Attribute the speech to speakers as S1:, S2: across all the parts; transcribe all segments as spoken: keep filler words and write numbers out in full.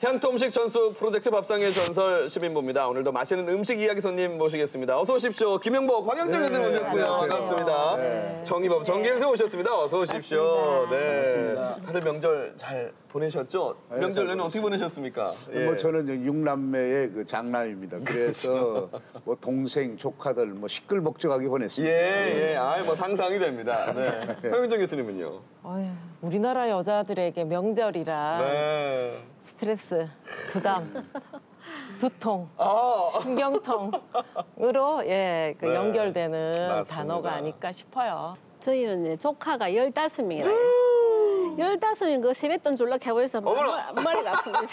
S1: 향토 음식 전수 프로젝트 밥상의 전설 시민부입니다. 오늘도 맛있는 음식 이야기 손님 모시겠습니다. 어서 오십시오. 김영복, 황영정 교수님 네, 오셨고요. 네, 반갑습니다. 네. 정의범, 정기현 오셨습니다. 어서 오십시오. 네. 다들 명절 잘 보내셨죠? 네, 명절에는 어떻게 보내셨습니까?
S2: 예. 뭐 저는 육남매의 그 장남입니다. 그래서 뭐 동생, 조카들 뭐 시끌벅적하게 보냈습니다.
S1: 예, 예. 아, 뭐 상상이 됩니다. 네. 황영정 교수님은요?
S3: 어휴, 우리나라 여자들에게 명절이라 네. 스트레스, 부담, 두통,
S1: 아.
S3: 신경통으로 예, 그 네. 연결되는 맞습니다. 단어가 아닐까 싶어요.
S4: 저희는 이제 조카가 열다섯 명이라 열다섯 명 그 세뱃돈 줄라 해보여서 머리가 아픕니다.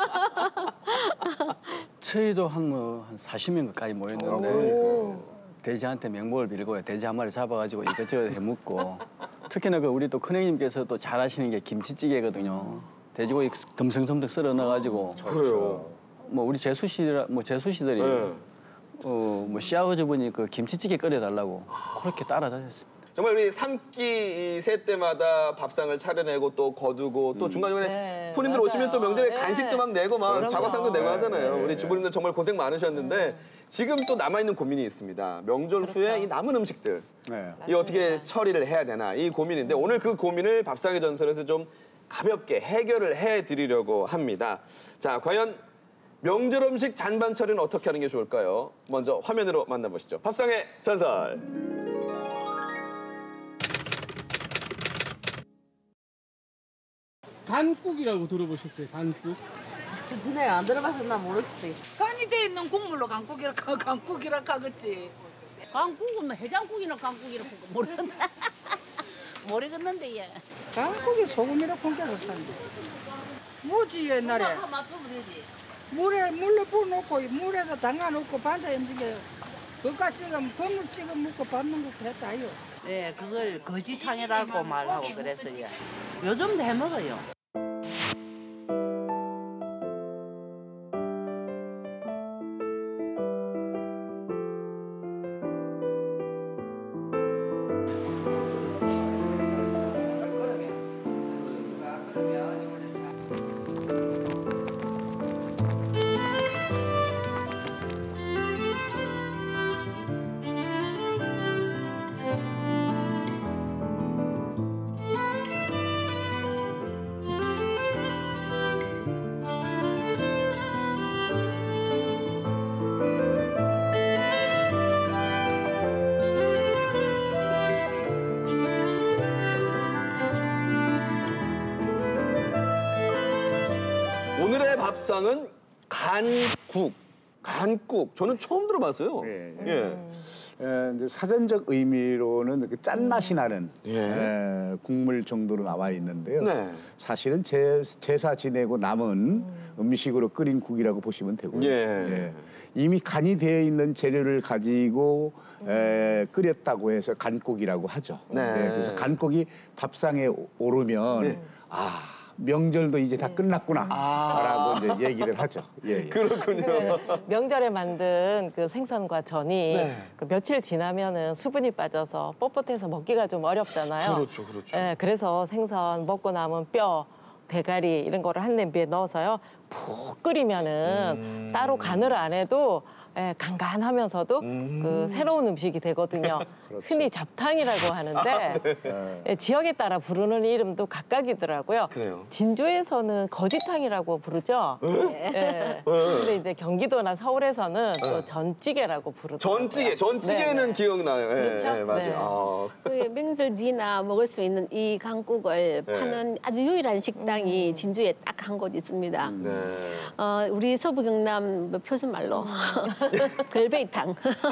S5: 저희도 한 뭐 한 사십 명 가까이 모였는데 돼지한테 명복을 빌고 돼지 한 마리 잡아가지고 이것저것 해먹고 특히나 그 우리 또 큰형님께서 또 잘하시는 게 김치찌개거든요. 돼지고기 듬성듬성 썰어 넣어가지고
S1: 그래요.
S5: 뭐 우리 재수 씨들 뭐 재수 씨들이 네. 어뭐 시아버지분이 그 김치찌개 끓여달라고 그렇게 따라다녔어요.
S1: 정말 우리 삼끼 세 때마다 밥상을 차려내고 또 거두고 또 중간중간에 네, 손님들 맞아요. 오시면 또 명절에 네. 간식도 막 내고 막 다과상도 내고 하잖아요. 네. 우리 주부님들 정말 고생 많으셨는데 네. 지금 또 남아있는 고민이 있습니다. 명절 그렇죠. 후에 이 남은 음식들 네. 이 어떻게 처리를 해야 되나 이 고민인데 오늘 그 고민을 밥상의 전설에서 좀 가볍게 해결을 해드리려고 합니다. 자, 과연 명절 음식 잔반 처리는 어떻게 하는 게 좋을까요? 먼저 화면으로 만나보시죠. 밥상의 전설.
S6: 간국이라고 들어보셨어요? 간국?
S7: 네, 안 들어봐서 나 모르겠어요.
S8: 간이 돼 있는 국물로 간국이라 간국이라 하겠지.
S7: 간국은 뭐 해장국이나 간국이라 모르겠는데. 모르겠는데 얘.
S8: 간국이 소금이라 콩겨서 사는데. 뭐지 옛날에?
S7: 맞추면 되지.
S8: 물에 물로 부어놓고 물에다 담가놓고 반찬 음식에 그까 찍으면 버물 찍어 먹고 밥 먹고 했다요.
S7: 네, 그걸 거지탕이라고 말하고 그랬어요. 요즘도 해 먹어요.
S1: 오늘의 밥상은 간국. 간국. 저는 처음 들어봤어요.
S2: 예.
S1: 예.
S2: 예, 이제 사전적 의미로는 그 짠맛이 나는 예. 예, 국물 정도로 나와 있는데요. 네. 사실은 제, 제사 지내고 남은 음. 음식으로 끓인 국이라고 보시면 되고요. 예. 예. 이미 간이 되어 있는 재료를 가지고 음. 에, 끓였다고 해서 간국이라고 하죠. 네. 네, 그래서 간국이 밥상에 오르면 네. 아. 명절도 이제 다 끝났구나 아 라고 이제 얘기를 하죠. 예, 예.
S1: 그렇군요.
S3: 네. 명절에 만든 그 생선과 전이 네. 그 며칠 지나면은 수분이 빠져서 뻣뻣해서 먹기가 좀 어렵잖아요.
S1: 그렇죠, 그렇죠.
S3: 네, 그래서 생선 먹고 남은 뼈, 대가리 이런 거를 한 냄비에 넣어서요. 푹 끓이면은 음... 따로 간을 안 해도 예, 간간하면서도 음... 그 새로운 음식이 되거든요. 그렇죠. 흔히 잡탕이라고 하는데 아, 네. 예, 지역에 따라 부르는 이름도 각각이더라고요.
S1: 그래요.
S3: 진주에서는 거지탕이라고 부르죠. 네. 예. 근데 이제 경기도나 서울에서는 네. 또 전찌개라고 부르더라고요.
S1: 전찌개, 전찌개는 네. 기억나요. 예,
S3: 그렇죠?
S1: 예, 맞아요.
S3: 네.
S1: 아.
S4: 우리 명절 뒤나 먹을 수 있는 이 간국을 네. 파는 아주 유일한 식당이 음. 진주에 딱 한 곳 있습니다.
S1: 네.
S4: 어, 우리 서부 경남 뭐 표준말로 걸베이탕.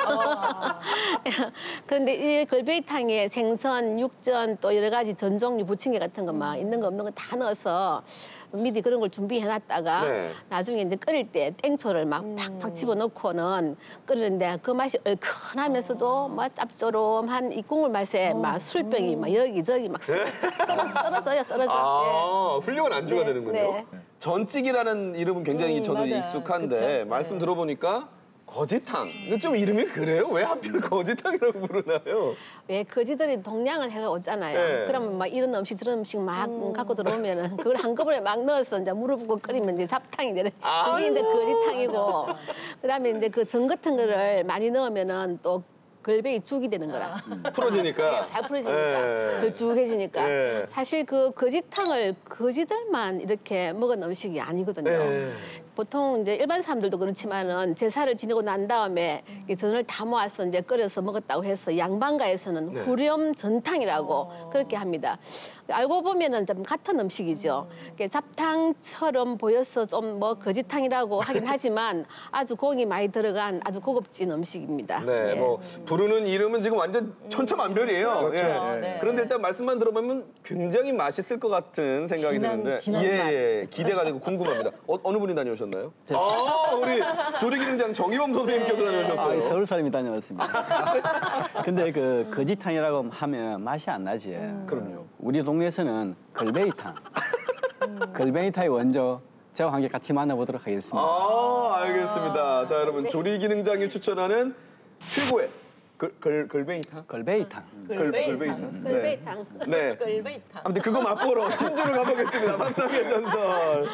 S4: 그런데 이 걸베이탕에 생선, 육전 또 여러 가지 전 종류 부침개 같은 거 막 있는 거 없는 거 다 넣어서 미리 그런 걸 준비해놨다가 네. 나중에 이제 끓일 때 땡초를 막 팍팍 집어넣고는 끓이는데 그 맛이 얼큰하면서도 막 짭조름한 이 국물 맛에 막 술병이 막 여기저기 막 썰어, 썰어져요, 썰어져.
S1: 아,
S4: 예.
S1: 훌륭한 안주가
S4: 네,
S1: 되는군요.
S4: 네.
S1: 전찌개라는 이름은 굉장히
S3: 음,
S1: 저도
S3: 맞아요.
S1: 익숙한데
S3: 그쵸?
S1: 말씀
S3: 네.
S1: 들어보니까 거지탕. 이거 좀 이름이 그래요? 왜 하필 거지탕이라고 부르나요?
S4: 왜 거지들이 동량을 해가 오잖아요.
S1: 네.
S4: 그러면 막 이런 음식 저런 음식 막 갖고 들어오면은 그걸 한꺼번에 막 넣어서 이제 물을 붓고 끓이면 이제 잡탕이 되는. 그게 이제 거지탕이고. 그다음에 이제 그 전 같은 거를 많이 넣으면은 또 걸백이 죽이 되는 거라.
S1: 풀어지니까.
S4: 네, 잘 풀어지니까.
S1: 예.
S4: 걸쭉해지니까.
S1: 예.
S4: 사실 그 거지탕을 거지들만 이렇게 먹은 음식이 아니거든요.
S1: 예.
S4: 보통 이제 일반 사람들도 그렇지만은 제사를 지내고 난 다음에 이 전을 다 모아서 이제 끓여서 먹었다고 해서 양반가에서는
S1: 네.
S4: 후렴 전탕이라고 그렇게 합니다. 알고 보면은 좀 같은 음식이죠. 이게 잡탕처럼 보여서 좀 뭐 거지탕이라고 하긴 하지만 아주 고기 많이 들어간 아주 고급진 음식입니다.
S1: 네,
S4: 예.
S1: 뭐 부르는 이름은 지금 완전 천차만별이에요.
S2: 그렇죠.
S1: 예.
S3: 네.
S1: 그런데 일단 말씀만 들어보면 굉장히 맛있을 것 같은 생각이
S3: 진한-
S1: 드는데
S3: 진한
S1: 예,
S3: 맛.
S1: 예, 기대가 되고 궁금합니다. 어, 어느 분이 다녀오셨나요? 아, 우리 조리기능장 정희범 선생님께서
S5: 아,
S1: 다녀오셨어요.
S5: 서울 사람이 다녀왔습니다. 근데 그 거지탕이라고 하면 맛이 안 나지.
S1: 그럼요.
S5: 우리 동네에서는 걸베이탕. 걸베이탕이 원조. 저와 함께 같이 만나보도록 하겠습니다.
S1: 아, 알겠습니다. 자, 여러분 조리기능장이 추천하는 최고의 걸, 걸, 걸뱅이탕?
S5: 걸베이탕.
S1: 걸, 걸뱅이탕. 네.
S4: 걸베이탕.
S1: 네.
S3: 걸베이탕.
S1: 아무튼 그거 맛보러 진주로 가보겠습니다. 박상현 전설.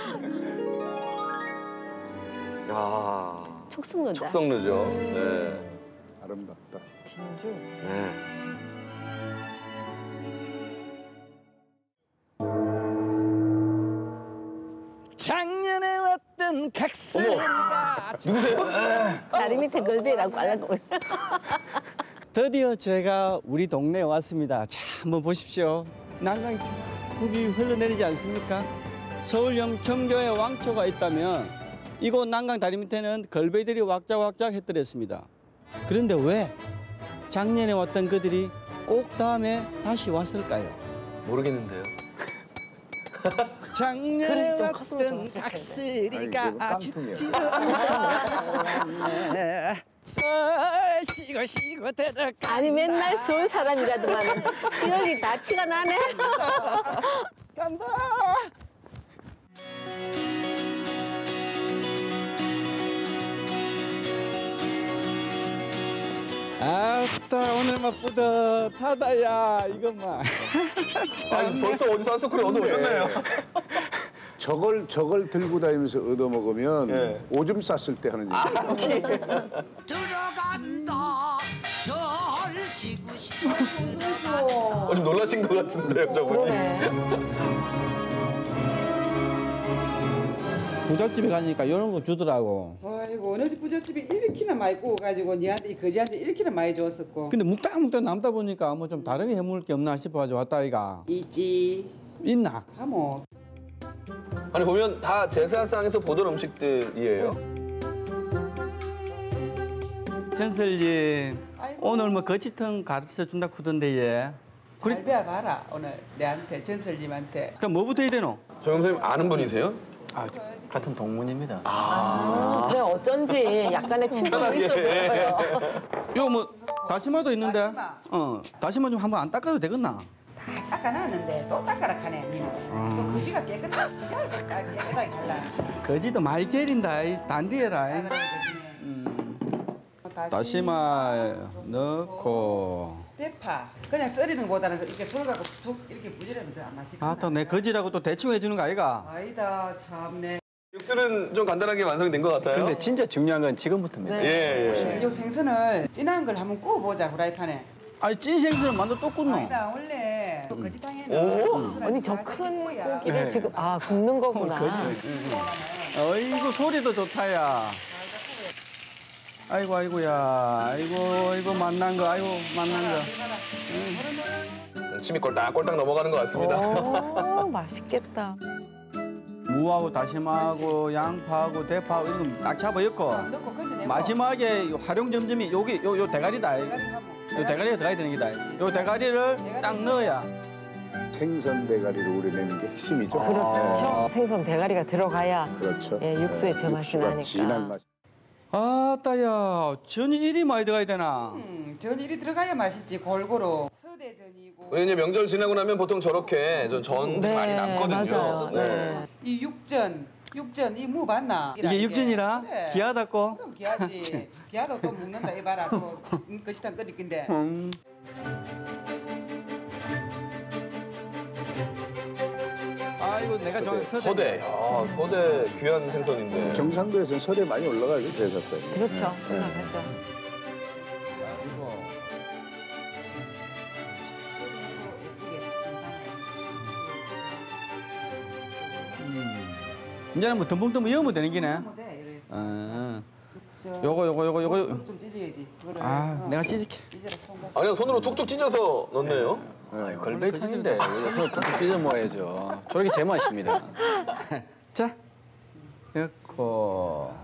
S1: 아,
S4: 촉성로다.
S1: 척성루죠. 네.
S2: 아름답다.
S3: 진주.
S1: 네.
S9: 작년에 왔던 각설이가
S1: 누구세요?
S4: 다리 밑에 걸베이라고 알고.
S9: 드디어 제가 우리 동네에 왔습니다. 자, 한번 보십시오. 난강이 쭉이 흘러내리지 않습니까? 서울 영천교에 왕초가 있다면 이곳 난강 다리 밑에는 걸베이들이 왁작왁작 했더랬습니다. 그런데 왜 작년에 왔던 그들이 꼭 다음에 다시 왔을까요?
S1: 모르겠는데요.
S3: 그릇이
S9: 작년에
S3: 좀 컸으면
S9: 왔던
S3: 좋았을 텐데.
S9: 각설이가
S2: 아이고,
S9: 아주
S2: 깡통이야.
S9: 찌르네. 설 쉬고 쉬고 들어가.
S4: 아니 맨날 서울 사람이라더만 지역이 다 티가 나네.
S9: 간다. 아따 오늘 막 뿌듯하다야 이것만.
S1: 아니, 벌써 어디서 한 소쿠리 얻어오셨나요?
S2: 저걸 저걸 들고 다니면서 얻어 먹으면
S1: 예.
S2: 오줌 쌌을 때 하는 얘기.
S10: 들어간다 절 쉬고 쉬고
S1: 어, 좀 놀라신 것 같은데요, 저분이.
S9: 부잣집에 가니까 이런 거 주더라고.
S11: 아이고 어느 집 부잣집이 이렇게나 많이 구워가지고 니한테 이 거지한테 이렇게나 많이 줬었고.
S9: 근데 묵다 묵다 남다 보니까 뭐 좀 다르게 해먹을 게 없나 싶어가지고 왔다 이가.
S11: 있지.
S9: 있나?
S11: 하모.
S1: 아니, 보면 다 제사상에서 보던 음식들이에요.
S9: 전설님
S11: 아이고.
S9: 오늘 뭐 거치탕 가르쳐 준다 크던데 얘. 그래.
S11: 잘 배워봐라 오늘 내한테 전설님한테.
S9: 그럼 뭐부터 해야 되노?
S1: 정영 선생님 아는 분이세요?
S5: 아, 같은 동문입니다.
S3: 아, 그래 어쩐지 약간의 친분이 있어 보여요.
S9: 이거 뭐 다시마도 있는데.
S11: 다시마.
S9: 어 다시마 좀 한번 안 닦아도 되겠나?
S11: 다 닦아놨는데 또 닦아라 하네 니는.
S9: 아.
S11: 또 거지가 깨끗하게 깨끗하게 할라.
S9: 거지도 많이 깨린다. 이 단디해라. 이.
S11: 나그래 거지네.
S9: 음,
S11: 다시
S9: 다시마 넣고.
S11: 대파. 그냥 썰이는 거보다는 이렇게 돌아가고 툭 이렇게 부지런히 더안 맛있겠나.
S9: 아또 내 거지라고 또 대충 해주는 거 아이가?
S11: 아니다 참네.
S1: 육수는 좀 간단하게 완성이 된 것 같아요.
S5: 근데 진짜 중요한 건 지금부터입니다.
S1: 예, 예.
S11: 요 생선을 진한 걸 한번 구워보자 후라이팬에.
S9: 아니 찐 생선을 만두 또 굽노?
S11: 아니다 원래
S1: 오?
S11: 거지탕에는
S3: 언니 저 큰 고기를
S9: 네.
S3: 지금 아 굽는 거구나.
S9: 어이구 소리도 좋다야. 아이고 아이고야. 아이고 아이고 만난 거. 아이고 만난 거.
S1: 침이 꼴딱꼴딱 넘어가는 것 같습니다.
S3: 오, 맛있겠다.
S9: 무하고 다시마하고 양파하고 대파하고 이런 거 딱 잡아 엮고
S11: 넣고 건져내고
S9: 마지막에 요 활용 점점이 여기 요, 요 대가리다. 요 대가리가 들어가야 되는 기다. 요 대가리를 딱 넣어야.
S2: 생선 대가리를 우려내는 게 핵심이죠.
S3: 그렇죠. 생선 대가리가 들어가야
S2: 그렇죠.
S3: 예, 육수의 저 맛이
S2: 육수가
S3: 나니까.
S2: 진한 맛.
S9: 아따야 전이 이리 많이 들어가야 되나?
S11: 음, 전 이리 들어가야 맛있지 골고루. 서대전이고.
S1: 우리 이제 명절 지나고 나면 보통 저렇게 좀 전
S3: 네,
S1: 많이 남거든요.
S3: 맞아요. 네.
S11: 이 육전 육전 이 무 봤나?
S5: 이게 육전이라?
S11: 그래.
S5: 귀하다고?
S11: 그럼 귀하지. 귀하도 또 먹는다 이봐라. 또 거시탕 끓일 건데.
S5: 음. 아이고 내가 좋아하는 서대.
S1: 서대. 야, 서대 귀한 생선인데.
S2: 경상도에서는 서대 많이 올라가죠, 제사상에.
S3: 그렇죠.
S2: 네.
S3: 올라가죠.
S5: 음. 이제는 뭐 덤벙덤벙 이으면 되는 기네. 아. 요거 요거 요거 요거
S11: 좀 찢어야지. 그거를.
S5: 아
S11: 어.
S5: 내가 찢을게.
S11: 찢어라 손.
S1: 아, 그냥 손으로 툭툭 찢어서 넣네요.
S5: 아, 걸베이탕인데 손을 뚝뚝 찢어 먹어야죠. 저렇게 제맛입니다. 자, 넣고.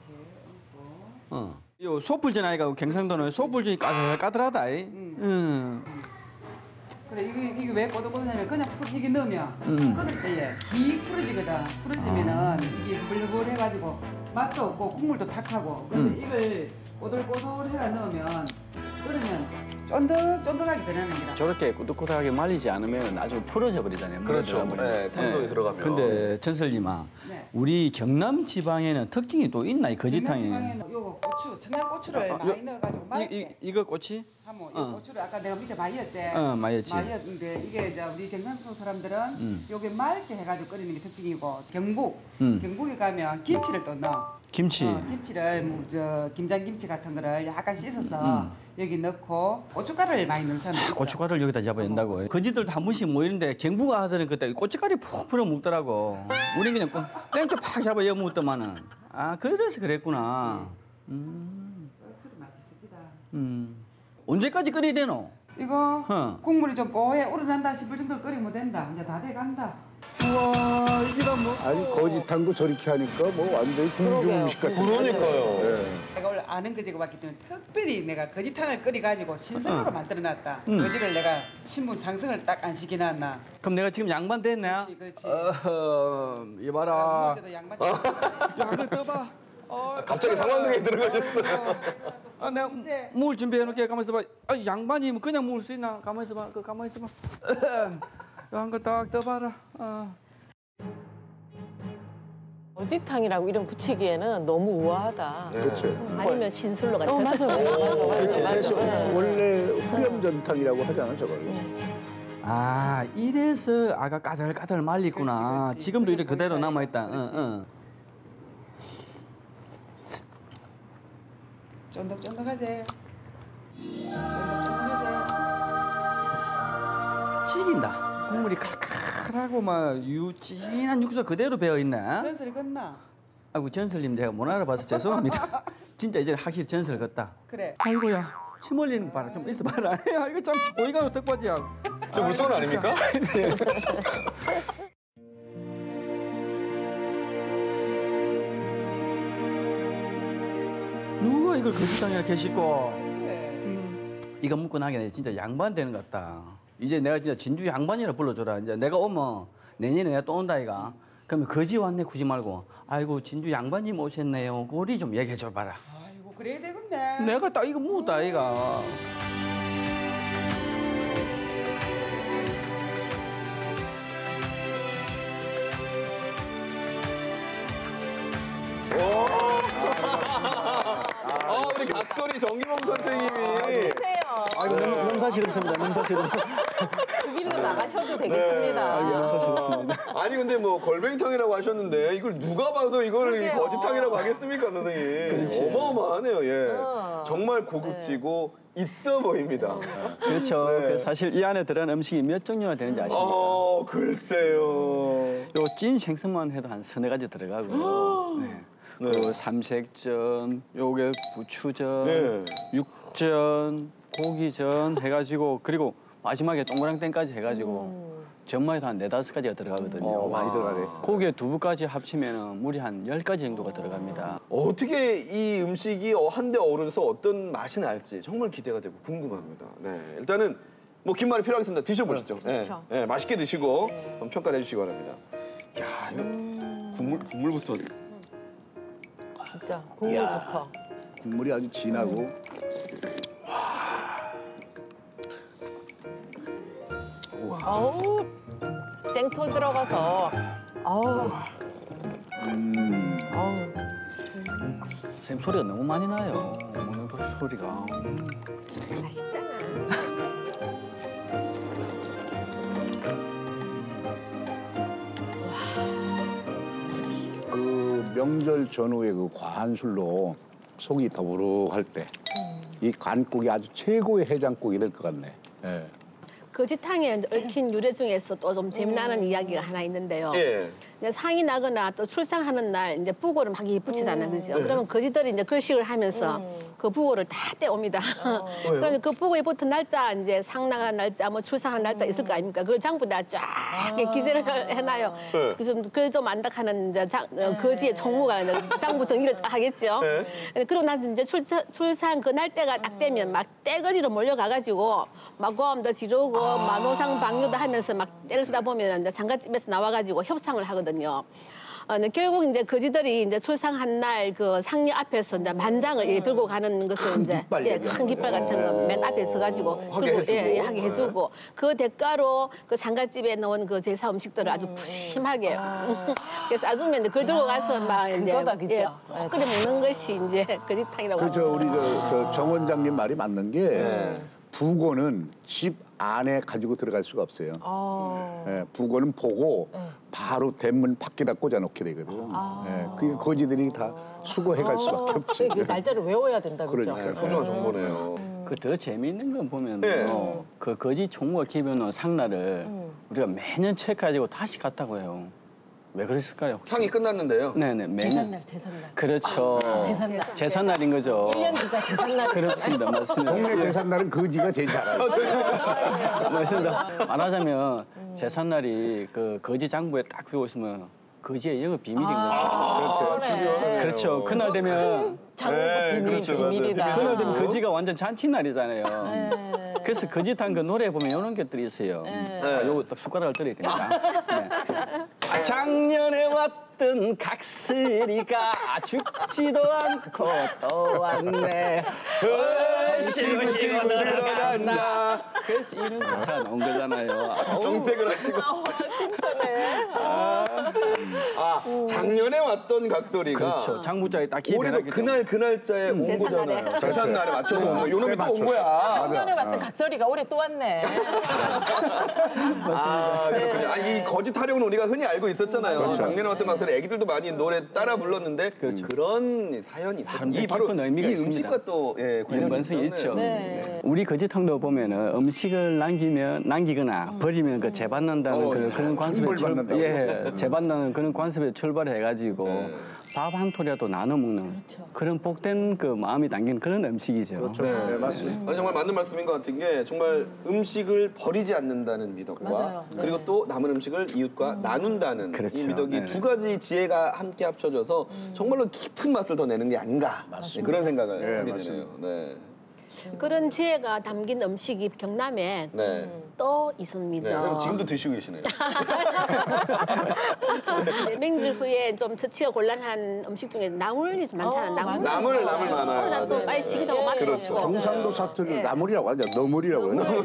S5: 어. 요 소불전 아이가 경상도는 소불전이 까들 까들하다. 응. 응.
S11: 그래 이게 이게 왜 꼬들꼬들하냐면 그냥 풀 이게 넣으면
S5: 음.
S11: 끓을 때에 기 풀어지거든. 풀어지면은 이게 불불해가지고 맛도 없고 국물도 탁하고. 근데
S5: 음.
S11: 이걸 꼬들꼬들해가 넣으면 끓으면 쫀득쫀득하게 변하는 거다.
S5: 저렇게 꾸덕꾸덕하게 말리지 않으면 나중에 풀어져 버리잖아요.
S1: 그렇죠. 네, 탄성이 들어가면.
S5: 근데 전설님아,
S11: 네.
S5: 우리 경남 지방에는 특징이 또 있나 이 거지탕에?
S11: 지방에는 요거 고추, 청양고추를
S5: 어, 어,
S11: 많이
S5: 요-
S11: 넣어가지고
S5: 이,
S11: 맑게.
S5: 이 이거 꼬치?
S11: 하모 이
S5: 어.
S11: 고추를 아까 내가 밑에 마이였지.
S5: 어, 마이였지.
S11: 마이였는데 이게 이제 우리 경상도 사람들은
S5: 음.
S11: 요게 맑게 해가지고 끓이는 게 특징이고 경북
S5: 음.
S11: 경북에 가면 김치를 또 넣어.
S5: 김치.
S11: 어, 김치를 뭐 저 김장김치 같은 거를 약간 씻어서
S5: 음.
S11: 여기 넣고 고춧가루를 많이 넣는 사람도 있어.
S5: 고춧가루를 여기다 잡아 낸다고. 거지들도 한 번씩 모이는데 경북 아들은 그때 고춧가루 푹 풀어 먹더라고. 우리는 그냥 꽁- 땡초 팍 잡아 이어 먹더만은. 아 그래서 그랬구나. 음.
S11: 술 맛있습니다.
S5: 음. 언제까지 끓여야 되노?
S11: 이거
S5: 어.
S11: 국물이 좀 뽀해 오르난다 싶을 정도로 끓이면 된다. 이제 다 돼간다.
S5: 우와 이게 다 뭐?
S2: 아니 거지탕도 저렇게 하니까 뭐 완전히 궁중 음식 같은.
S1: 그러니까요.
S2: 네.
S11: 내가 원래 아는 거지가 왔기 때문에 특별히 내가 거지탕을 끓여가지고 신선으로
S5: 어.
S11: 만들어놨다.
S5: 음.
S11: 거지를 내가 신분 상승을 딱 안 시켜놨나.
S5: 그럼 내가 지금 양반 됐네?
S11: 그렇지, 그렇지.
S5: 어허, 이봐라.
S11: 먹을 때도 양반
S5: 야, 그거 떠봐. 어,
S1: 갑자기 상황극에 들어가셨어요.
S5: 아, 내가 물 준비해 놓을게. 가만히 있어봐. 아, 양반이 뭐 그냥 먹을 수 있나? 가만히 있어봐. 그 가만히 있어봐. 한 거 딱 떠봐라. 어.
S3: 거지탕이라고 이름 붙이기에는 너무 우아하다.
S2: 그렇죠.
S4: 아니면 신술로 같은.
S3: 어 맞아 맞아 맞아 맞아.
S2: 그래서
S3: 맞아.
S2: 원래 후렴전탕이라고 하잖아, 저걸.
S5: 아, 이래서 아가 까들까들 말리구나.
S11: 그렇지, 그렇지.
S5: 지금도 이렇게 그대로
S11: 그러니까
S5: 남아있다.
S11: 그렇지.
S5: 응, 응.
S11: 쫀득쫀득하지. 쫀득쫀득하지.
S5: 찌긴다. 국물이 칼칼하고 막 유, 진한 육수 그대로 배어있네.
S11: 전설이 끝나.
S5: 아이고, 전설님 제가 못 알아봐서 죄송합니다. 진짜 이제 확실히 전설 같다.
S11: 그래.
S5: 아이고야, 침 흘리는 거 봐라. 좀 있어봐라. 야, 이거 참 어이가 어떡하지야.
S1: 저 물소문 아닙니까?
S5: 누가 이걸 거짓당이나 계시고.
S11: 그래.
S5: 이거 먹고 나게 진짜 양반 되는 것 같다. 이제 내가 진짜 진주 양반이라 불러줘라. 이제 내가 오면 내년에 내가 또 온다 이가. 그러면 거지 왔네 굳이 말고. 아이고 진주 양반님 오셨네요. 그리 좀 얘기해 줘 봐라.
S11: 아이고 그래야 되겠네.
S5: 내가 딱 이거 먹었다 이가.
S1: 아, 우리 각설이 정기범 선생님이.
S5: 아이고 너무 너무 사실없습니다. 너무 사실없습니다.
S3: 그 길로 나가셔도 되겠습니다.
S5: 너무 사실없습니다.
S1: 아니 근데 뭐 걸뱅이탕이라고 하셨는데 이걸 누가 봐서 이거를
S3: 그러게요.
S1: 거지탕이라고 하겠습니까, 선생님? 어마어마하네요, 예.
S3: 어.
S1: 정말 고급지고 있어 보입니다.
S5: 그렇죠.
S1: 네.
S5: 그래서 사실 이 안에 들어간 음식이 몇 종류나 되는지 아십니까?
S1: 어, 글쎄요.
S5: 요 찐 생선만 해도 한 서너 가지 들어가고. 네.
S1: 네.
S5: 그 삼색전, 요게 부추전,
S1: 네.
S5: 육전, 고기전 해가지고 그리고 마지막에 동그랑땡까지 해가지고 전마에도 한 네다섯 가지가 들어가거든요.
S2: 어, 많이 들어가네.
S5: 고기에 두부까지 합치면은 물이 한 열 가지 정도가 들어갑니다.
S1: 어떻게 이 음식이 한데 어우러져서 어떤 맛이 날지 정말 기대가 되고 궁금합니다. 네, 일단은 뭐 김말이 필요하겠습니다. 드셔보시죠. 네,
S3: 그렇죠.
S1: 네, 맛있게 드시고 한번 평가해 주시기 바랍니다. 야, 이거 국물 국물부터.
S3: 진짜 국물부터.
S2: 국물이 아주 진하고.
S3: 아우 쟁토 들어가서 아우
S2: 음.
S5: 소리가 너무 많이 나요. 먹는 소리가.
S4: 맛있잖아.
S2: 그 명절 전후에 그 과한 술로 속이 더부룩할 때 이 간국이 아주 최고의 해장국이 될 것 같네. 예.
S4: 거지탕에 얽힌 유래 중에서 또 좀 재미나는 음. 이야기가 하나 있는데요.
S1: 예.
S4: 이제 상이 나거나 또 출산하는 날 이제 부고를 막 붙이잖아요, 그죠? 네. 그러면 거지들이 이제 걸식을 하면서 음. 그 부고를 다 떼옵니다. 어. 그러면 그 부고에 붙은 날짜, 이제 상 나간 날짜, 뭐 출산한 날짜 음. 있을 거 아닙니까? 그걸 장부에다 쫙 아. 기재를 해놔요. 네. 좀 그걸 좀 안닥하는 이제 장, 네. 거지의 총무가 이제 장부 정리를 쫙 하겠죠. 네. 그러고 나서 이제 출산, 출산 그 날때가 딱 되면 막 떼거지로 몰려가가지고 막 고함도 지르고 아. 만호상 방류도 하면서 막 때를 쓰다 보면 이제 장갓집에서 나와가지고 협상을 하거든요. 어, 결국 이제 거지들이 이제 출산한 날 그 상녀 앞에서 이제 만장을 예, 들고 가는 것을 이제
S2: 깃발
S4: 예, 큰 깃발 같은 거 맨 앞에 서가지고
S1: 하게
S4: 들고
S1: 해주고.
S4: 예, 예, 하게 해주고 그 대가로 그 상갓집에 넣은 그 제사 음식들을 아주 푸짐하게 그래서 아줌마 이제 그걸 들고 가서 막 이제
S3: 그거다, 그죠?
S4: 예, 푹 끓여 먹는 것이 이제 거지탕이라고.
S2: 그저 우리 저, 저 정 원장님 말이 맞는 게 네. 부고는 집 안에 가지고 들어갈 수가 없어요.
S3: 아.
S2: 예, 부고는 보고
S3: 네.
S2: 바로 대문 밖에다 꽂아놓게 되거든요.
S3: 아.
S2: 예, 그게 거지들이 다 수거해갈 수밖에 없지.
S3: 그 날짜를 외워야 된다, 그죠?
S2: 그러니까.
S1: 소중한 정보네요.
S5: 그 더 재미있는 건 보면
S1: 네.
S5: 어, 그 거지 총무가 기변한 상날을
S3: 음.
S5: 우리가 매년 체크하고 다시 갔다고 해요. 왜 그랬을까요? 혹시?
S1: 상이 끝났는데요.
S5: 네네 매년.
S3: 제삿날, 제삿날.
S5: 그렇죠.
S3: 아, 제삿날.
S5: 제삿날인 거죠.
S3: 일 년 뒤가 제삿날.
S5: 그렇습니다, 맞습니다.
S2: 동네 제삿날은 거지가 제일 잘하죠.
S5: 맞습니다. 말하자면 제삿날이 그 거지 장부에 딱 들고 있으면 거지의 영업 비밀인 거죠.
S1: 그렇죠. 중요하네요.
S5: 그렇죠. 그날 되면
S3: 장부
S1: 네,
S3: 비밀,
S1: 그렇죠, 맞아요.
S3: 비밀이다.
S5: 그날 되면 거지가 완전 잔치날이잖아요.
S3: 네.
S5: 그래서 거짓한 그 노래에 보면 이런 것들이 있어요. 아, 요거 딱 숟가락을 떨어야 됩니다. 네. 아, 작년에 왔던 각설이가 죽지도 않고 또 왔네.
S1: 시고 시고 들어간다.
S5: 그래서 이런 가사가 나온 거잖아요.
S1: 정색을 하시고.
S3: 아, 진짜네.
S1: 아, 아 작년에 왔던 각설이가
S5: 그렇죠. 장부장이 딱
S1: 올해도
S5: 기대하겠죠.
S1: 그날 그 날짜에 온
S4: 제삿날에.
S1: 거잖아요. 제삿날에 맞춰서 온 거. 요놈이 또 온 거야.
S3: 작년에 왔던 각설이가 올해 또 왔네.
S1: 아, 그렇군요. 아, 이 거짓 타령은 우리가 흔히 알고 있었잖아요.
S2: 그렇죠.
S1: 작년에 왔던 각설이 애기들도 많이 노래 따라 불렀는데
S5: 그렇죠.
S1: 그런 사연이 있어요.
S5: 아,
S1: 이 바로
S5: 깊은 의미가
S1: 이
S5: 있습니다.
S1: 음식과 또 예, 관련이
S5: 연관성이
S1: 있었네요.
S5: 있죠.
S3: 네.
S5: 우리 거지탕도 보면은 음식을 남기면 남기거나 버리면 그 재받는다는
S2: 어,
S5: 그런 그런 관습에
S2: 환불 받는다고
S5: 예,
S2: 그러죠.
S5: 재받는 그런 관습에 출발해가지고
S1: 네.
S5: 밥 한 토리라도 나눠 먹는 그런 복된 그 마음이 담긴 그런 음식이죠.
S2: 그렇죠. 네, 맞습니다.
S1: 아니, 정말 맞는 말씀인 것 같은 게 정말 음식을 버리지 않는다는 미덕과
S3: 맞아요. 네.
S1: 그리고 또 남은 음식을 이웃과 나눈다는
S5: 그렇죠.
S1: 이 미덕이
S5: 네네.
S1: 두 가지 지혜가 함께 합쳐져서 정말로 깊은 맛을 더 내는 게 아닌가 네, 그런 생각을
S2: 네,
S1: 하게
S2: 맞습니다.
S1: 되네요. 네.
S4: 그런 지혜가 담긴 음식이 경남에
S1: 네.
S4: 또 있습니다.
S1: 네. 그럼 지금도 드시고 계시네요.
S4: 네, 맹질 후에 좀 처치가 곤란한 음식 중에 나물이 좀 많잖아요.
S3: 어,
S4: 나물.
S1: 나물, 나물 많아요.
S4: 나물 또
S1: 맞아요.
S4: 빨리 시기도 하고 맛도
S1: 그렇죠.
S4: 없고.
S2: 경상도 사투리를
S4: 예.
S2: 나물이라고 하죠. 너물이라고 하죠.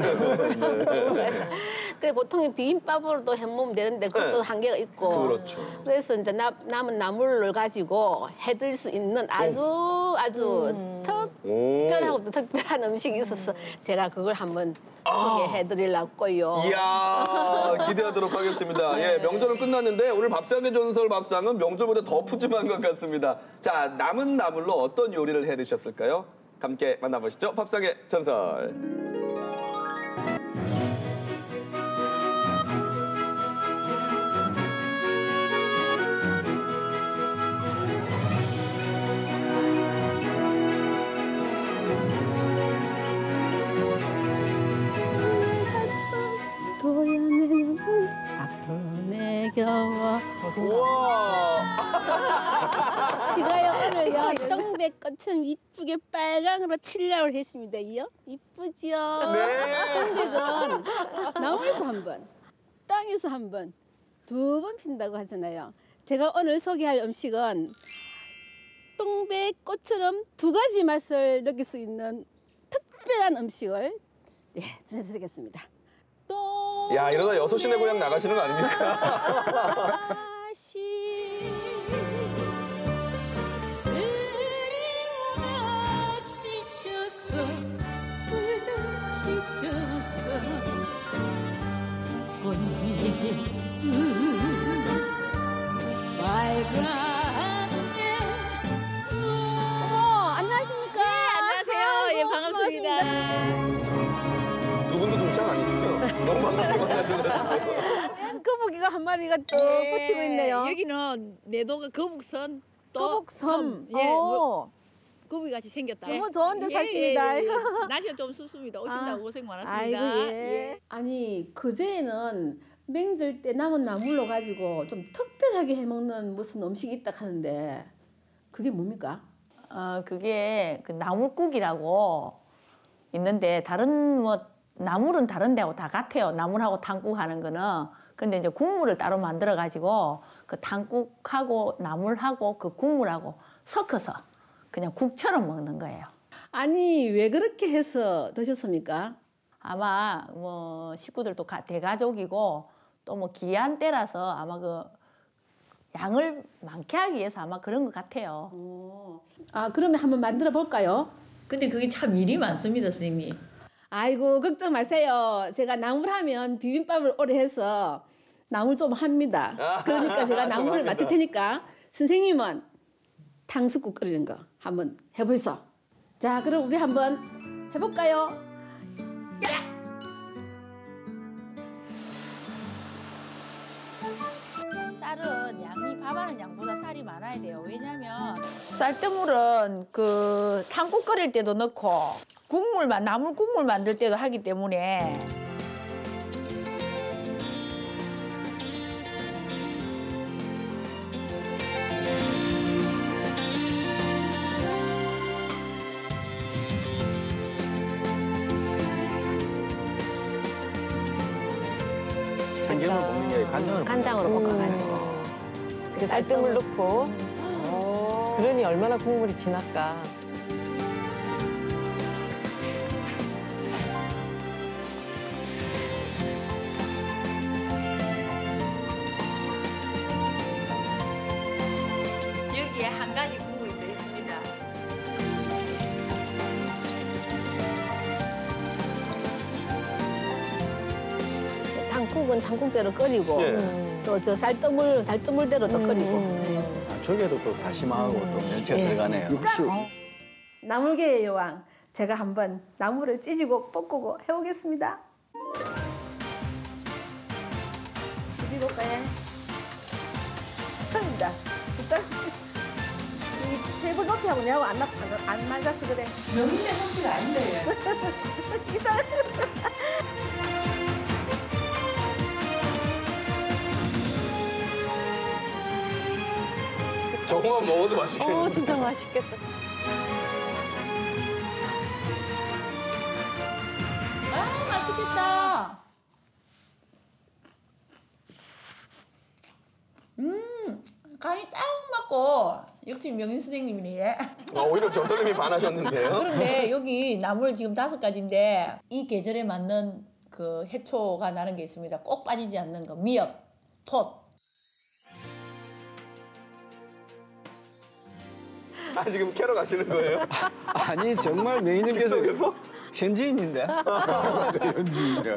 S4: 그래 보통 비빔밥으로도 해먹으면 되는데 그것도
S1: 네.
S4: 한계가 있고.
S1: 그렇죠.
S4: 그래서 이제 나, 남은 나물을 가지고 해드릴 수 있는 아주 아주 특별하고 또 특별한 음식이 있어서 제가 그걸 한번 소개해드리려고요.
S1: 이야 기대하도록 하겠습니다. 예, 명절은 끝났는데 오늘 밥상의 전설 밥상은 명절보다 더 푸짐한 것 같습니다. 자, 남은 나물로 어떤 요리를 해 드셨을까요? 함께 만나보시죠. 밥상의 전설.
S4: 도연에는 아픔에 겨워.
S1: 우와.
S4: 제가요 오늘요 동백꽃은 이쁘게 빨강으로 칠려고 했습니다요. 이쁘죠?
S1: 네.
S4: 동백은 나무에서 한 번, 땅에서 한 번, 두 번 핀다고 하잖아요. 제가 오늘 소개할 음식은 동백꽃처럼 두 가지 맛을 느낄 수 있는 특별한 음식을 예, 전해드리겠습니다.
S1: 야 이러다 여섯 시내 고향 나가시는 거 아닙니까?
S4: 다시 다리가 또
S12: 예,
S4: 버티고 있네요.
S12: 여기는 내도가 거북선 또
S4: 거북섬.
S12: 섬. 예, 뭐
S4: 어.
S12: 거북이 같이 생겼다.
S4: 너무 좋은 데
S12: 예,
S4: 사십니다.
S12: 예, 예. 날씨가 좀 춥습니다. 오신다고
S4: 아,
S12: 고생 많았습니다.
S4: 아이고, 예. 아니 그제는 맹절 때 남은 나물로 가지고 좀 특별하게 해먹는 무슨 음식이 있다 하는데 그게 뭡니까?
S13: 어, 그게 그 나물국이라고 있는데 다른 뭐 나물은 다른 데하고 다 같아요. 나물하고 탕국 하는 거는. 근데 이제 국물을 따로 만들어 가지고 그 탕국하고 나물하고 그 국물하고 섞어서 그냥 국처럼 먹는 거예요.
S4: 아니 왜 그렇게 해서 드셨습니까?
S13: 아마 뭐 식구들도 가, 대가족이고 또 뭐 귀한 때라서 아마 그 양을 많게 하기 위해서 아마 그런 것 같아요.
S4: 오. 아 그러면 한번 만들어 볼까요?
S13: 근데 그게 참 일이 많습니다, 선생님.
S4: 아이고 걱정 마세요. 제가 나물하면 비빔밥을 오래 해서 나물 좀 합니다. 그러니까 제가 나물을 맡을 테니까 선생님은 탕수국 끓이는 거 한번 해보이소. 자 그럼 우리 한번 해볼까요?
S13: 쌀은 양이 밥하는 양보다 살이 많아야 돼요. 왜냐면 쌀뜨물은 그 탕국 끓일 때도 넣고 국물만 나물 국물 만들 때도 하기 때문에
S5: 참기름을 볶는 게 아니라 간장을
S4: 간장으로 볶아가지고
S3: 그 쌀뜨물 넣고 그러니 얼마나 국물이 진할까.
S13: 여기에 한 가지 국물이 더 있습니다.
S4: 탕국은 탕국대로 끓이고
S5: 예.
S4: 또 저 쌀뜨물 쌀뜨물대로 또 끓이고. 네.
S5: 아, 저기에도 또 다시마하고 또 멸치가
S4: 예.
S5: 들어가네요.
S4: 나물계의 여왕 제가 한번 나물을 찢고 볶고 해보겠습니다. 비비고가에 합니다. 일단 이 테이블 높이하고 내하고 안, 맞, 안 맞아서 그래.
S11: 명인의 솜씨가 아닌데.
S4: 이상.
S1: 저거만 먹어도 맛있겠네.
S3: 어, 진짜 맛있겠다.
S13: 아, 맛있겠다. 음, 간이 딱 맞고 역시 명인 선생님이네.
S1: 아, 오히려 저 선생님이 반하셨는데요.
S13: 그런데 여기 나물 지금 다섯 가지인데 이 계절에 맞는 그 해초가 나는 게 있습니다. 꼭 빠지지 않는 거 미역, 톳.
S1: 아, 지금 캐러 가시는 거예요?
S5: 아니 정말 메이님께서
S1: 즉석에서?
S5: 현지인인데.
S2: 맞아, 현지인이야.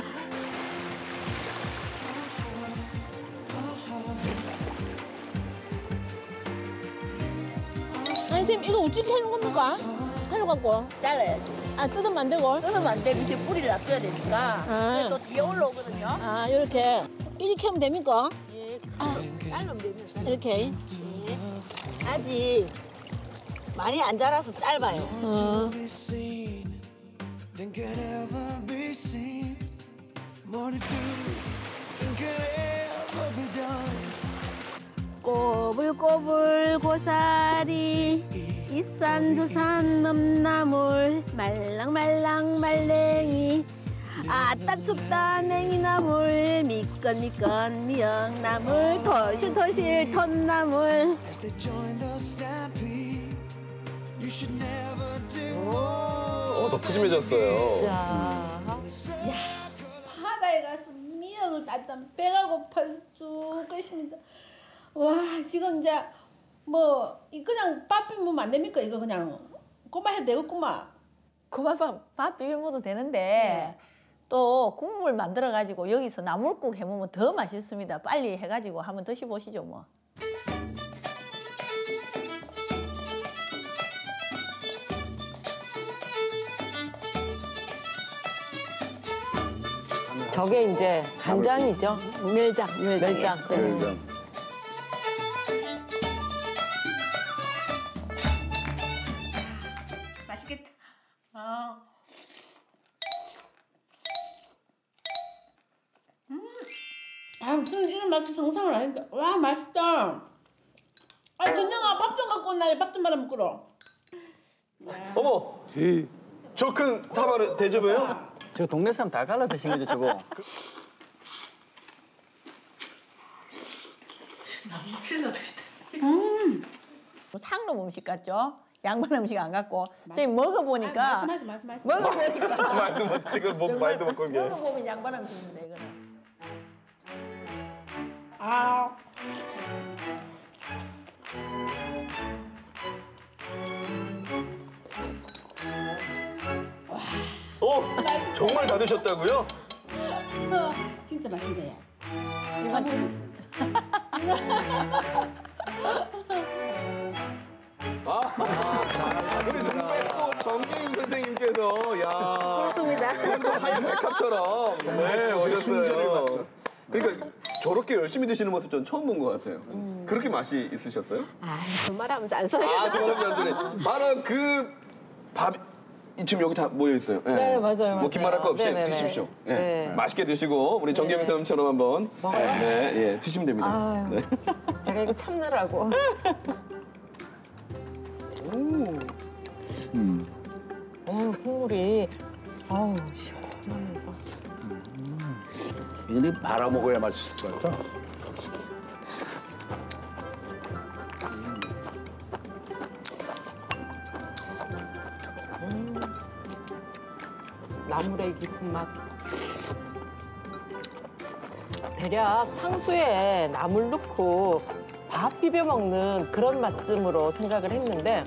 S4: 아니 선생님 이거 어떻게 하는 겁니까? 해갖고
S13: 잘라야지.
S4: 아 뜯으면 안 되고?
S13: 뜯으면 안 돼. 밑에 뿌리를 놔둬야 되니까.
S4: 아.
S13: 그래 또 뒤에 올라오거든요.
S4: 아 이렇게 이렇게 하면 됩니까?
S13: 예, 아, 자르면 됩니다.
S4: 이렇게.
S13: 아직 많이 안 자라서 짧아요.
S4: 어. 꼬불꼬불 고사리 이산 저산 넘나물 말랑말랑 말랭이 아따 춥다 냉이나물 미끈미끈 미역나물 토실토실 톳나물.
S1: 어, 더 푸짐해졌어요.
S3: 자.
S4: 바다에 가서 미역을 땄던 배가 고파서 쭉 끄십니다. 와 지금 이제 뭐 이 그냥 밥 비우면 안 됩니까? 이거 그냥 그만 해도 되겠구만.
S13: 그만 밥, 밥 비벼 먹어도 되는데 또 국물 만들어 가지고 여기서 나물국 해 먹으면 더 맛있습니다. 빨리 해 가지고 한번 드셔 보시죠 뭐.
S3: 저게 이제 간장이죠.
S4: 멸장, 멸장.
S3: 멸장. 네.
S2: 멸장.
S4: 맛있겠다. 아. 음. 아, 무슨 이런 맛이 상상을 안 했다. 와, 맛있다. 아, 전영아, 밥 좀 갖고 온나? 밥 좀 말아 먹으러.
S1: 어머, 저 큰 사발을 대접해요?
S5: 저 동네 사람 다 갈라 드신 거죠, 저거?
S13: 음. 상놈 음식 같죠? 양반 음식 안 같고. 선생님 먹어보니까.
S4: 말씀, 말씀, 말씀.
S13: 먹어보니까.
S1: 말도 못, 이거 뭐, 말도 못 걸게.
S13: 먹어보면 양반 음식인데, 이거는.
S4: 아.
S1: 어, 정말 다 드셨다고요?
S4: 진짜 맛있네.
S13: 이만 좀
S1: 아, 우리 동백꽃 정계윤 선생님께서, 야.
S4: 그렇습니다.
S1: 또 하얀 백합처럼, 네, 오셨어요. 그러니까 저렇게 열심히 드시는 모습 전 처음 본 것 같아요. 음. 그렇게 맛이 있으셨어요?
S4: 아, 그 말하면서 안 소리.
S1: 아, 그러면 안 소리. 바로 그 밥, 지금 여기 다 모여 있어요. 네,
S3: 네, 맞아요,
S1: 뭐 긴 말할 거 없이
S3: 네네네.
S1: 드십시오. 네.
S3: 네.
S1: 맛있게 드시고 우리 정계민 선생님처럼 한번 네, 예, 드시면 됩니다.
S3: 아유,
S1: 네.
S3: 제가 이거 참느라고.
S2: 음.
S3: 어, 국물이 아우 시원하면서.
S2: 이리 말아 먹어야 맛있을 것 같아.
S3: 음. 나물의 깊은 맛. 대략 탕수에 나물 넣고 밥 비벼 먹는 그런 맛쯤으로 생각을 했는데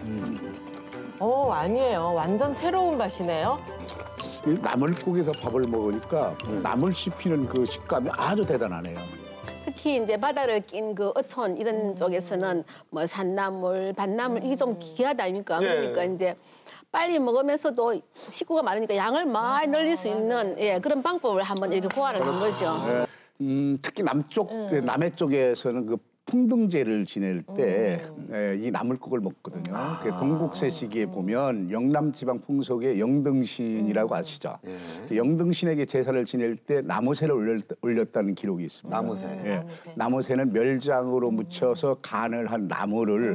S3: 어 아니에요. 완전 새로운 맛이네요.
S2: 이 나물국에서 밥을 먹으니까 나물 씹히는 그 식감이 아주 대단하네요.
S4: 특히 이제 바다를 낀 그 어촌 이런 쪽에서는 뭐 산나물, 밭나물 이게 좀 귀하다 아닙니까?
S1: 네.
S4: 그러니까 이제 빨리 먹으면서도 식구가 많으니까 양을 많이 늘릴 수 있는 예, 그런 방법을 한번 이렇게 고안을 한 거죠.
S2: 네. 음, 특히 남쪽,
S3: 음.
S2: 남해 쪽에서는 그 풍등제를 지낼 때 이 나물국을 먹거든요.
S1: 아.
S2: 그 동국세 시기에 보면 영남 지방 풍속의 영등신이라고 아시죠?
S1: 예.
S2: 그 영등신에게 제사를 지낼 때 나무새를 올렸, 올렸다는 기록이 있습니다.
S1: 나무새.
S2: 예. 나무새. 나무새는 멸장으로 묻혀서 간을 한 나무를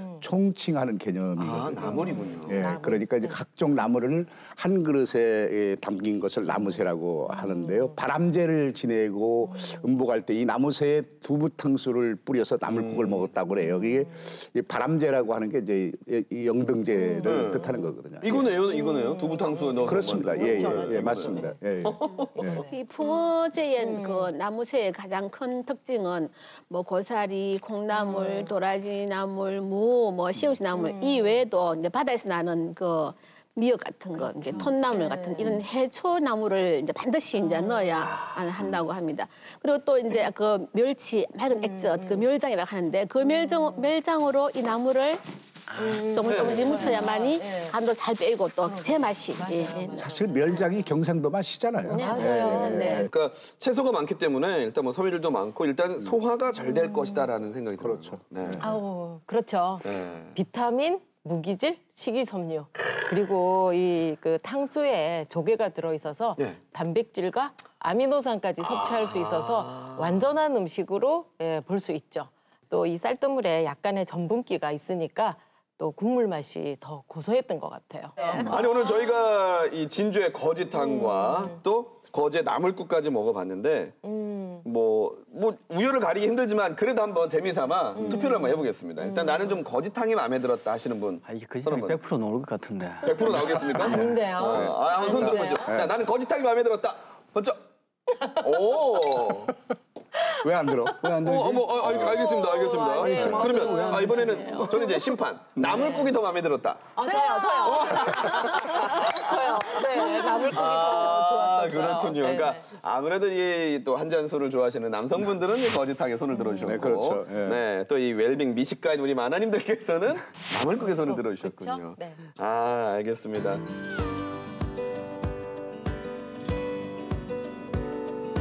S2: 총칭하는 개념이거든요.
S1: 아, 나물이군요.
S2: 예, 그러니까 이제 각종 나물을 한 그릇에 담긴 것을 나무새라고 하는데요. 바람제를 지내고 음복할 때 이 나무새에 두부탕수를 뿌려서 나물국을 먹었다고 그래요. 이게 이 바람제라고 하는 게 이제 이 영등제를
S1: 네.
S2: 뜻하는 거거든요.
S1: 이거네요, 이거네요. 두부탕수에 넣어서.
S2: 그렇습니다. 예, 예, 예, 맞습니다. 예, 예.
S4: 이 풍어제의 그 나무새의 가장 큰 특징은 뭐 고사리, 콩나물, 도라지 나물, 무, 뭐 시금치 나물 이 외에도 이제 바다에서 나는 그 미역 같은 거, 이제 톤나물 같은 이런 해초 나물을 이제 반드시 이제 넣어야 한다고 합니다. 그리고 또 이제 그 멸치, 맑은 액젓, 그 멸장이라고 하는데 그 멸장 멸장으로 이 나물을 조물조물 묻혀야만이 간도 잘 빼고 또 제 맛이. 예, 예.
S2: 사실 멸장이 경상도 맛이잖아요.
S4: 네, 맞아요. 네.
S1: 그러니까 채소가 많기 때문에 일단 뭐 섬유질도 많고 일단 소화가 잘 될 것이다라는 생각이 들어요.
S2: 그렇죠.
S1: 네.
S3: 아우 그렇죠.
S1: 네.
S3: 비타민, 무기질, 식이섬유 그리고 이 그 탕수에 조개가 들어 있어서
S1: 네.
S3: 단백질과 아미노산까지 섭취할 수 있어서 완전한 음식으로 예, 볼 수 있죠. 또 이 쌀뜨물에 약간의 전분기가 있으니까 또 국물 맛이 더 고소했던 것 같아요.
S1: 아니 오늘 저희가 이 진주의 거지탕과
S3: 음.
S1: 또 거제 나물국까지 먹어봤는데
S3: 음.
S1: 뭐, 뭐 우열을 가리기 힘들지만 그래도 한번 재미삼아
S3: 음.
S1: 투표를 한번 해보겠습니다. 일단 나는 좀 거지탕이 마음에 들었다 하시는 분.
S5: 아, 이게 거짓말이 백 퍼센트 나올 것 같은데.
S1: 백 퍼센트 나오겠습니까?
S3: 아닌데요.
S1: 아, 한번 손 들어보시죠.
S2: 네.
S1: 자, 나는 거지탕이 마음에 들었다. 먼저. 오.
S2: 왜 안 들어?
S5: 왜 안
S1: 어,
S5: 되지?
S1: 어머, 어, 알, 알겠습니다, 알겠습니다.
S3: 아니, 네,
S1: 그러면
S5: 왜안
S1: 아, 이번에는 저는 이제 심판 나물국이 더 마음에 들었다.
S3: 아, 저요, 저요. 저요. 네, 나물국이 더
S1: 아,
S3: 좋았어요.
S1: 그렇군요.
S3: 네,
S1: 그러니까
S3: 네.
S1: 아무래도 이 또 한 잔 술을 좋아하시는 남성분들은 이 거짓하게 손을 들어주셨고,
S2: 네, 그렇죠. 예.
S1: 네, 또 이 웰빙 미식가인 우리 마나님들께서는 나물국에 손을 들어주셨군요.
S3: 그렇죠? 네.
S1: 아, 알겠습니다.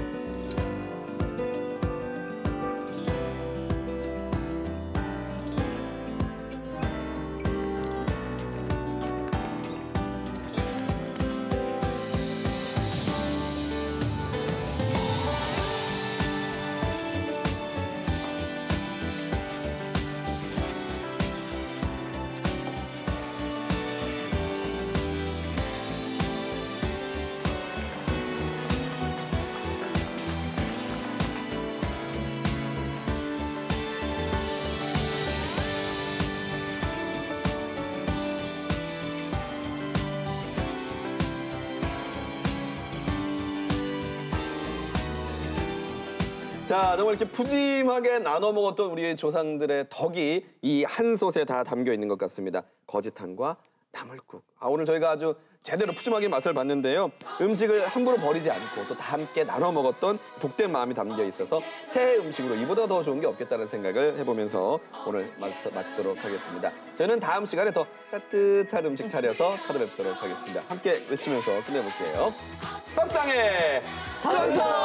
S1: 자, 정말 이렇게 푸짐하게 나눠 먹었던 우리 조상들의 덕이 이 한 솥에 다 담겨 있는 것 같습니다. 거지탕과 나물국. 아, 오늘 저희가 아주 제대로 푸짐하게 맛을 봤는데요. 음식을 함부로 버리지 않고 또 다 함께 나눠 먹었던 복된 마음이 담겨 있어서 새해 음식으로 이보다 더 좋은 게 없겠다는 생각을 해보면서 오늘 마치도록 하겠습니다. 저는 다음 시간에 더 따뜻한 음식 차려서 찾아뵙도록 하겠습니다. 함께 외치면서 끝내볼게요. 밥상의 전설!